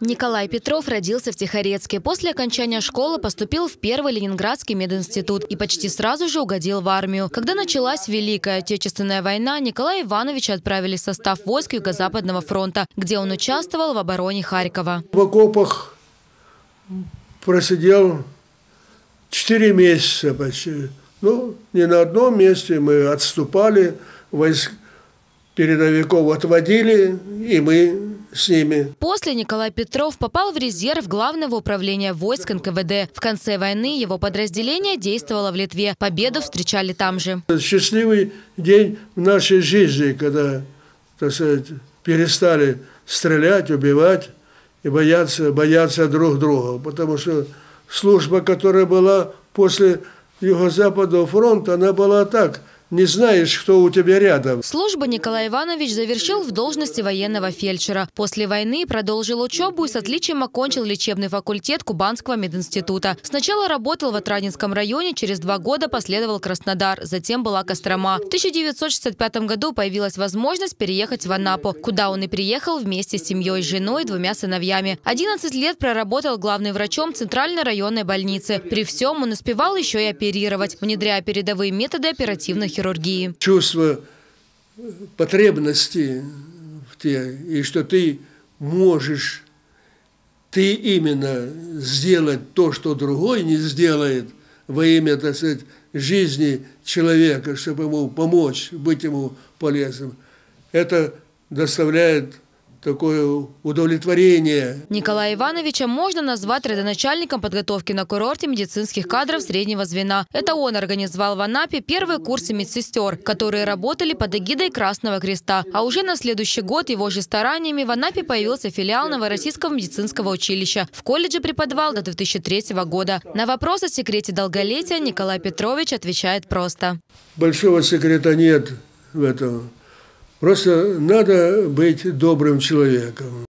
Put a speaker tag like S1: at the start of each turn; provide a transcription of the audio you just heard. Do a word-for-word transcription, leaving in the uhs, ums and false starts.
S1: Николай Петров родился в Тихорецке. После окончания школы поступил в Первый Ленинградский мединститут и почти сразу же угодил в армию. Когда началась Великая Отечественная война, Николая Ивановича отправили в состав войск Юго-Западного фронта, где он участвовал в обороне Харькова.
S2: В окопах просидел четыре месяца почти. Ну, не на одном месте, мы отступали, войск передовиков отводили, и мы с ними.
S1: После Николай Петров попал в резерв Главного управления войск эн ка вэ дэ. В конце войны его подразделение действовало в Литве. Победу встречали там же.
S2: Счастливый день в нашей жизни, когда, так сказать, перестали стрелять, убивать и бояться, бояться друг друга. Потому что служба, которая была после Юго-Западного фронта, она была так. Не знаешь, кто у тебя рядом.
S1: Службу Николай Иванович завершил в должности военного фельдшера. После войны продолжил учебу и с отличием окончил лечебный факультет Кубанского мединститута. Сначала работал в Отрадненском районе, через два года последовал Краснодар, затем была Кострома. В тысяча девятьсот шестьдесят пятом году появилась возможность переехать в Анапу, куда он и приехал вместе с семьей, женой и двумя сыновьями. одиннадцать лет проработал главным врачом Центральной районной больницы. При всем он успевал еще и оперировать, внедряя передовые методы оперативной хирургии.
S2: Чувство потребности в те, и что ты можешь, ты именно сделать то, что другой не сделает во имя, так сказать, жизни человека, чтобы ему помочь, быть ему полезным. Это доставляет такое удовлетворение.
S1: Николая Ивановича можно назвать родоначальником подготовки на курорте медицинских кадров среднего звена. Это он организовал в Анапе первые курсы медсестер, которые работали под эгидой Красного Креста. А уже на следующий год его же стараниями в Анапе появился филиал Новороссийского медицинского училища. В колледже преподавал до две тысячи третьего года. На вопрос о секрете долголетия Николай Петрович отвечает просто.
S2: Большого секрета нет в этом. Просто надо быть добрым человеком.